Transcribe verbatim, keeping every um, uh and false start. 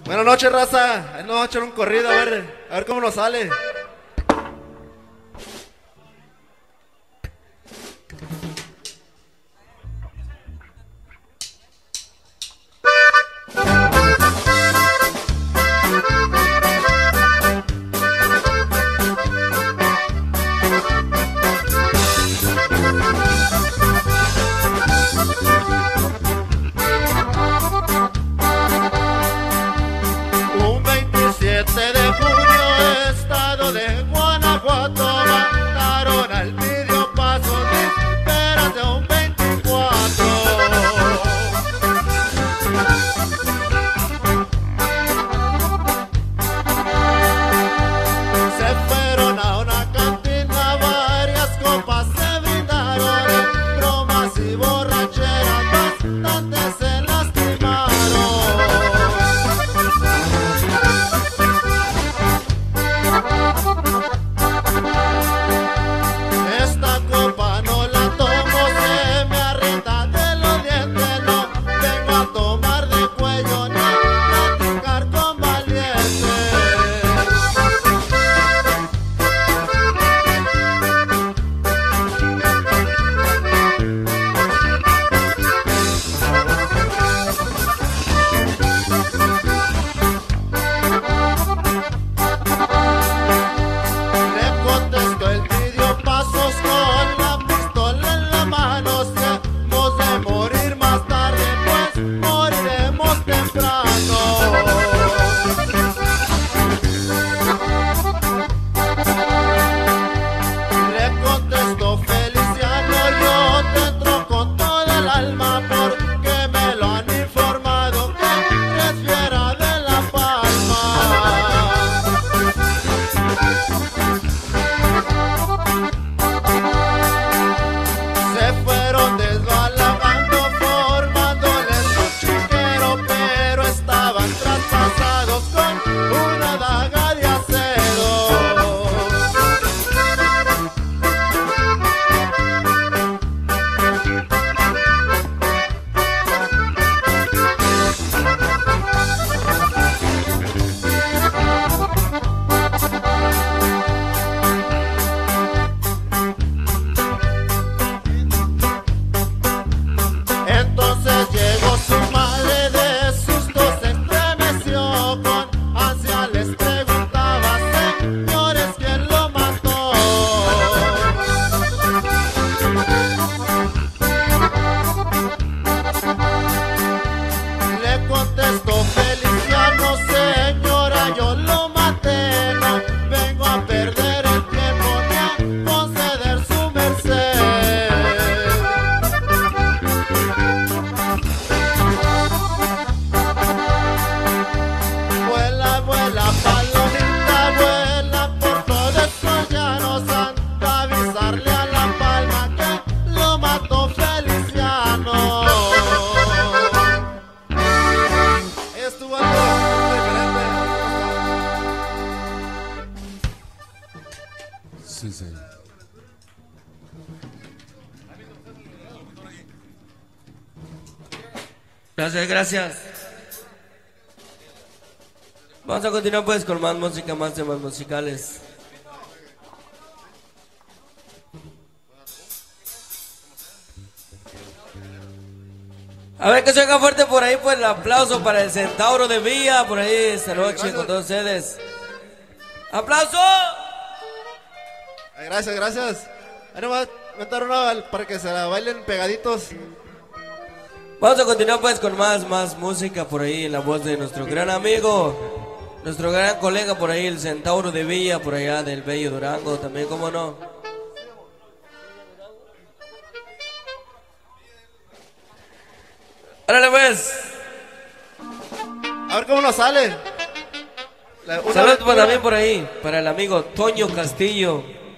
Buenas noches, raza. Ahí nos vamos a echar un corrido, a ver, a ver cómo nos sale. Un veintisiete de junio, estado de Guanajuato, mandaron al video paso vísperas de un veinticuatro. Se fueron a una cantina, varias copas se brindaron, bromas y borracheras, bastantes se lastimaron. Esta copa no la tomo, se me arrieta de los dientes, no vengo a tomar de cuello ni a platicar con valientes. Le contestó el video pasos con la pistola en la mano. Si hemos de morir más tarde, pues moriremos temprano. Le contestó Feliciano: yo te entro con toda el alma, porque me lo han informado que eres fiera de La Palma. Se fueron desbalagando, formándoles un chiquero, pero estaban traspasados con una daga de acero. Entonces llegó su madre, de susto se estremeció, con ansia les preguntaba: señores, ¿quién lo mató? Le contestó Feliciano: señora, yo lo maté, no vengo a perder el tiempo ni a conceder su merced. Vuela, vuela, palomita, vuela por todo estos llanos, anda a avisarle a La Palma que lo mató Feliciano. Estuvo algo diferente. Sí, sí. Gracias, gracias. Vamos a continuar pues con más música, más temas musicales. A ver que se haga fuerte por ahí, pues el aplauso para el Centauro de Villa, por ahí esta noche con todos ustedes. ¡Aplauso! Ay, gracias, gracias. Ahí nos va a meter una para que se la bailen pegaditos. Vamos a continuar pues con más, más música por ahí en la voz de nuestro gran amigo, nuestro gran colega por ahí, el Centauro de Villa, por allá del Bello Durango, también, cómo no. ¡Árale pues! A ver cómo nos sale. La- una Saludos aventura. pues, también por ahí, para el amigo Toño Castillo.